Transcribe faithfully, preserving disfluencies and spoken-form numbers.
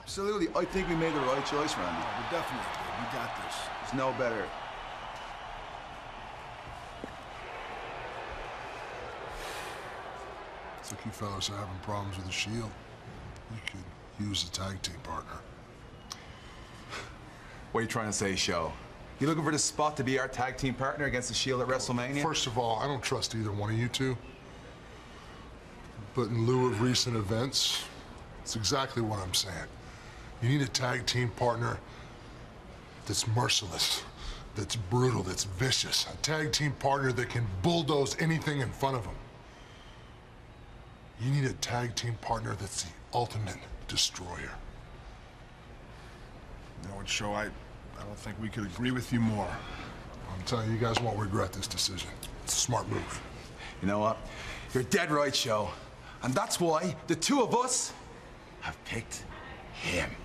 Absolutely. I think we made the right choice, Randy. Oh, we definitely did. We got this. There's no better. Looks like you fellas are having problems with the Shield. You could use a tag team partner. What are you trying to say, Show? You looking for this spot to be our tag team partner against the Shield at WrestleMania? First of all, I don't trust either one of you two. But in lieu of recent events, it's exactly what I'm saying. You need a tag team partner that's merciless, that's brutal, that's vicious. A tag team partner that can bulldoze anything in front of them. You need a tag team partner that's the ultimate destroyer. You know what, Show, I, I don't think we could agree with you more. I'm telling you, you guys won't regret this decision. It's a smart move. You know what? You're dead right, Show. And that's why the two of us have picked him.